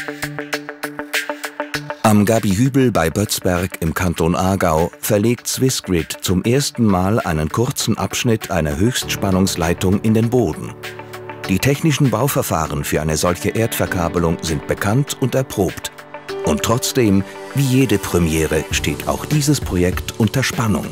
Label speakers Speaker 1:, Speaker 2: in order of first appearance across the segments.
Speaker 1: Am Gaby-Hübel bei Bötzberg im Kanton Aargau verlegt Swissgrid zum ersten Mal einen kurzen Abschnitt einer Höchstspannungsleitung in den Boden. Die technischen Bauverfahren für eine solche Erdverkabelung sind bekannt und erprobt. Und trotzdem, wie jede Premiere, steht auch dieses Projekt unter Spannung.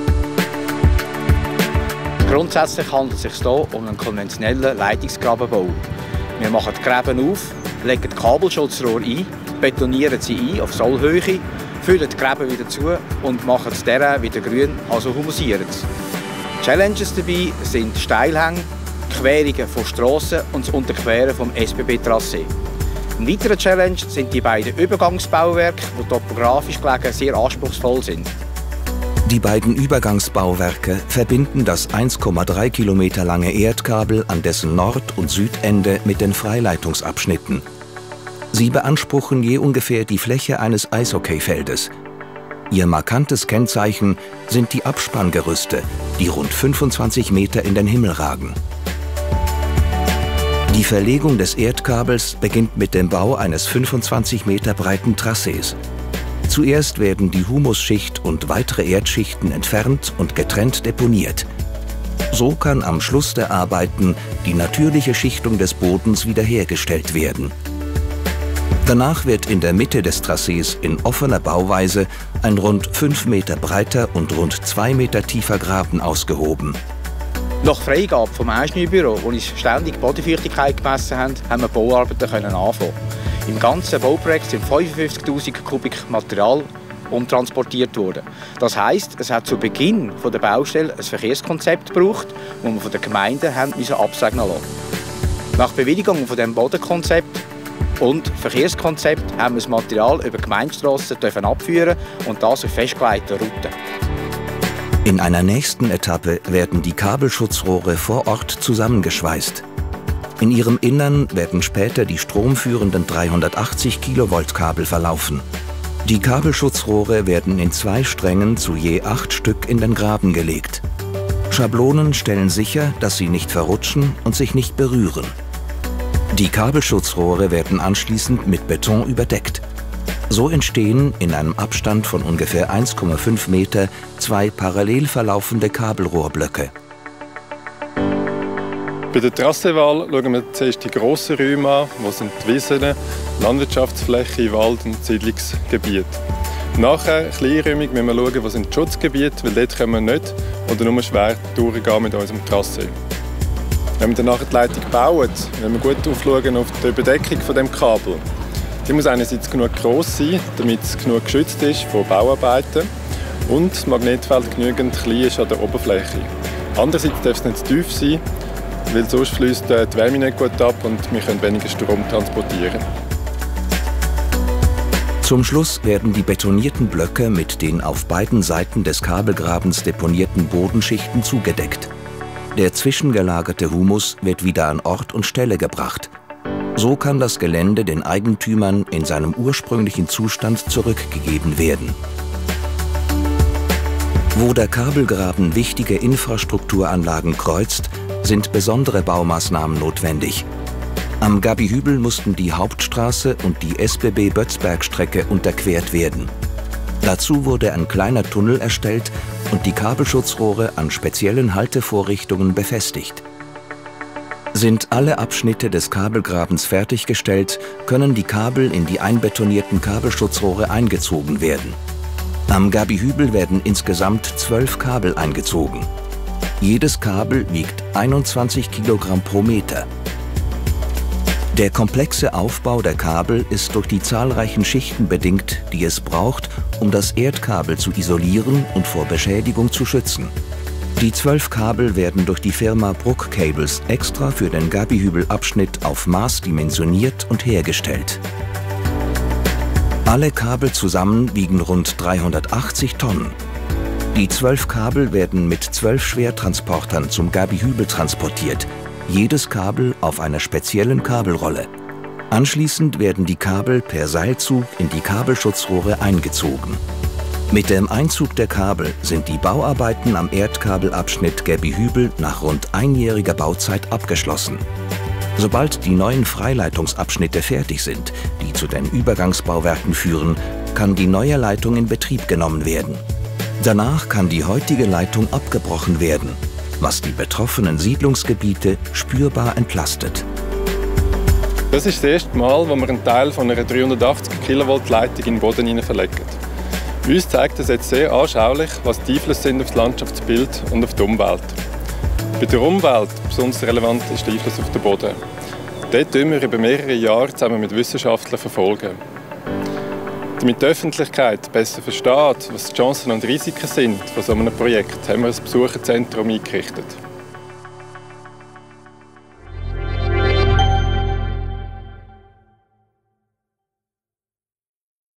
Speaker 2: Grundsätzlich handelt es sich hier um einen konventionellen Leitungsgrabenbau. Wir machen die Gräben auf, legen die Kabelschutzrohre ein, betonieren sie ein auf Sollhöhe, füllen die Gräben wieder zu und machen das Terrain wieder grün, also humusieren es. Challenges dabei sind Steilhänge, Querungen von Strassen und das Unterqueren vom SBB-Tracé. Ein weiterer Challenge sind die beiden Übergangsbauwerke, die topografisch gelegen sehr anspruchsvoll sind.
Speaker 1: Die beiden Übergangsbauwerke verbinden das 1,3 Kilometer lange Erdkabel an dessen Nord- und Südende mit den Freileitungsabschnitten. Sie beanspruchen je ungefähr die Fläche eines Eishockeyfeldes. Ihr markantes Kennzeichen sind die Abspanngerüste, die rund 25 Meter in den Himmel ragen. Die Verlegung des Erdkabels beginnt mit dem Bau eines 25 Meter breiten Trassees. Zuerst werden die Humusschicht und weitere Erdschichten entfernt und getrennt deponiert. So kann am Schluss der Arbeiten die natürliche Schichtung des Bodens wiederhergestellt werden. Danach wird in der Mitte des Trassees in offener Bauweise ein rund 5 Meter breiter und rund 2 Meter tiefer Graben ausgehoben.
Speaker 2: Nach Freigabe vom Ingenieurbüro, wo uns ständig Bodenfeuchtigkeit gemessen haben, haben wir Bauarbeiten anfangen. Im ganzen Bauprojekt sind 55.000 Kubik Material umtransportiert worden. Das heisst, es hat zu Beginn der Baustelle ein Verkehrskonzept gebraucht, das wir von den Gemeinden absegnen lassen. Nach Bewilligung von dem Bodenkonzept und Verkehrskonzept haben wir das Material über Gemeindestrassen abführen und das auf festgelegten Routen.
Speaker 1: In einer nächsten Etappe werden die Kabelschutzrohre vor Ort zusammengeschweißt. In ihrem Innern werden später die stromführenden 380 Kilovolt Kabel verlaufen. Die Kabelschutzrohre werden in 2 Strängen zu je 8 Stück in den Graben gelegt. Schablonen stellen sicher, dass sie nicht verrutschen und sich nicht berühren. Die Kabelschutzrohre werden anschließend mit Beton überdeckt. So entstehen in einem Abstand von ungefähr 1,5 Meter 2 parallel verlaufende Kabelrohrblöcke.
Speaker 3: Bei der Trassewahl schauen wir zuerst die grossen Räume an, wo sind die Wiesen, Landwirtschaftsfläche, Wald und Siedlungsgebiet. Nachher, kleinräumig, müssen wir schauen, wo sind die Schutzgebiete, weil dort können wir nicht oder nur schwer durchgehen mit unserem Trassee. Wenn wir dann nachher die Leitung bauen, müssen wir gut aufschauen auf die Überdeckung von dem Kabel. Die muss einerseits genug gross sein, damit es genug geschützt ist von Bauarbeiten und das Magnetfeld genügend klein ist an der Oberfläche. Andererseits darf es nicht zu tief sein, weil sonst fließt die Wärme nicht gut ab und wir können weniger Strom transportieren.
Speaker 1: Zum Schluss werden die betonierten Blöcke mit den auf beiden Seiten des Kabelgrabens deponierten Bodenschichten zugedeckt. Der zwischengelagerte Humus wird wieder an Ort und Stelle gebracht. So kann das Gelände den Eigentümern in seinem ursprünglichen Zustand zurückgegeben werden. Wo der Kabelgraben wichtige Infrastrukturanlagen kreuzt, sind besondere Baumaßnahmen notwendig. Am Gaby-Hübel mussten die Hauptstraße und die SBB-Bötzberg-Strecke unterquert werden. Dazu wurde ein kleiner Tunnel erstellt und die Kabelschutzrohre an speziellen Haltevorrichtungen befestigt. Sind alle Abschnitte des Kabelgrabens fertiggestellt, können die Kabel in die einbetonierten Kabelschutzrohre eingezogen werden. Am Gaby-Hübel werden insgesamt 12 Kabel eingezogen. Jedes Kabel wiegt 21 Kilogramm pro Meter. Der komplexe Aufbau der Kabel ist durch die zahlreichen Schichten bedingt, die es braucht, um das Erdkabel zu isolieren und vor Beschädigung zu schützen. Die 12 Kabel werden durch die Firma Bruck Cables extra für den Gaby-Hübel-Abschnitt auf Maß dimensioniert und hergestellt. Alle Kabel zusammen wiegen rund 380 Tonnen. Die 12 Kabel werden mit 12 Schwertransportern zum Gaby-Hübel transportiert, jedes Kabel auf einer speziellen Kabelrolle. Anschließend werden die Kabel per Seilzug in die Kabelschutzrohre eingezogen. Mit dem Einzug der Kabel sind die Bauarbeiten am Erdkabelabschnitt Gaby-Hübel nach rund einjähriger Bauzeit abgeschlossen. Sobald die neuen Freileitungsabschnitte fertig sind, die zu den Übergangsbauwerken führen, kann die neue Leitung in Betrieb genommen werden. Danach kann die heutige Leitung abgebrochen werden, was die betroffenen Siedlungsgebiete spürbar entlastet.
Speaker 3: Das ist das erste Mal, wo wir einen Teil von einer 380 kV Leitung in den Boden verlegen. Uns zeigt das jetzt sehr anschaulich, was die Einflüsse sind auf das Landschaftsbild und auf die Umwelt. Bei der Umwelt besonders relevant ist der Einfluss auf den Boden. Dort verfolgen wir über mehrere Jahre zusammen mit Wissenschaftlern verfolgen. Damit die Öffentlichkeit besser versteht, was die Chancen und Risiken sind von so einem Projekt, haben wir ein Besucherzentrum eingerichtet.